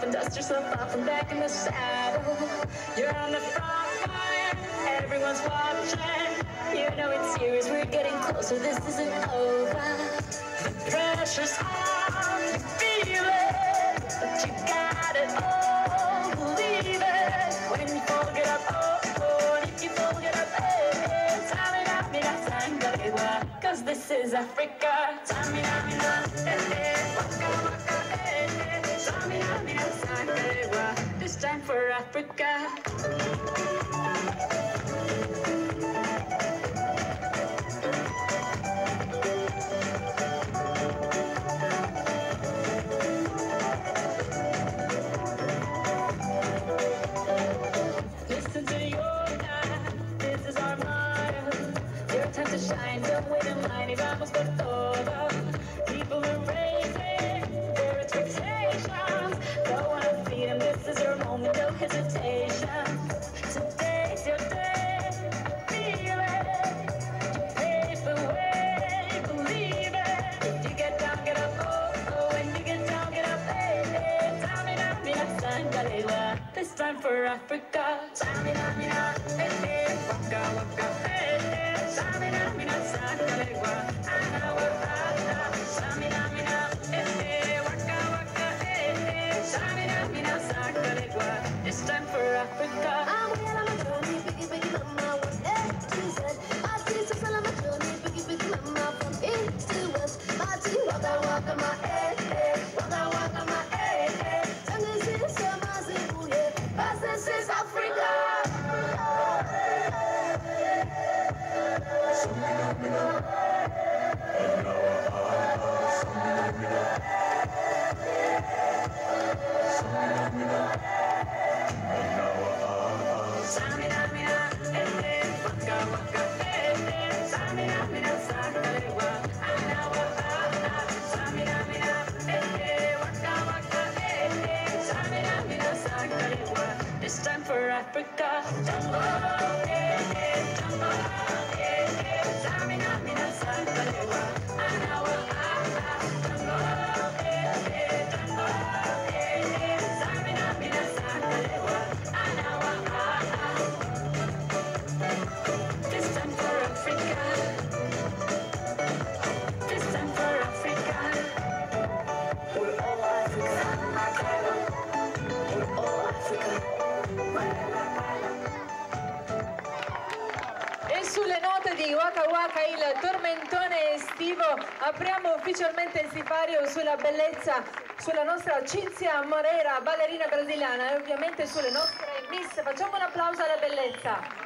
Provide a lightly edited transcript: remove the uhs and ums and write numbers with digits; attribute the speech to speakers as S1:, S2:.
S1: off and dust yourself off and back in the saddle. You're on the front line, everyone's watching. You know it's serious, we're getting closer, this isn't over. The pressure's on, you feel it, but you got it all, believe it. When you fall, get up, oh, oh, and if you fall, get up, hey, tamina, mina, sangalewa, cause this is Africa. Tamina, mina, hey, waka, waka, hey, tamina, mina, sangalewa, this time for Africa. Time to shine, don't wait in line, y vamos por todo. People are raising their expectations. Go on and feed them, this is your moment, no hesitation. Today's your day, feel it. You pave the way, believe it. If you get down, get up, oh, oh. When you get down, get up, hey, hey. Tamina, mina, sangalewa, this time for Africa. Tamina, mina, hey, hey. Waka, waka, hey, hey. Samina, mina, sangalewa, anawa, ana. Samina, mina, eh, waka, waka, eh. Samina, mina, sangalewa, it's time for Africa. I'm well on my journey, biggie, biggie, mama, from A to Z. My sister's on my journey, biggie, biggie, mama, from east to west. My tea, waka, waka, my waka, waka, my Tangier, Sama, Zimbabwe, but this is Africa. Samina, mina, eh, waka, waka, eh, Samina, mina, sangalewa, anawa, ana. Samina, mina, eh, waka, waka, eh, Samina, mina, sangalewa, it's time for Africa. Jungle, jungle, Samina, mina, sangalewa, anawa, ana. Jungle, jungle, Samina, mina, sangalewa, anawa, ana. This time for Africa. This time for Africa. We're all Africa. We're all Africa.
S2: E sulle note di Waka Waka, il tormentone estivo, apriamo ufficialmente il sipario sulla bellezza, sulla nostra Cinzia Moreira, ballerina brasiliana, e ovviamente sulle nostre miss. Facciamo un applauso alla bellezza.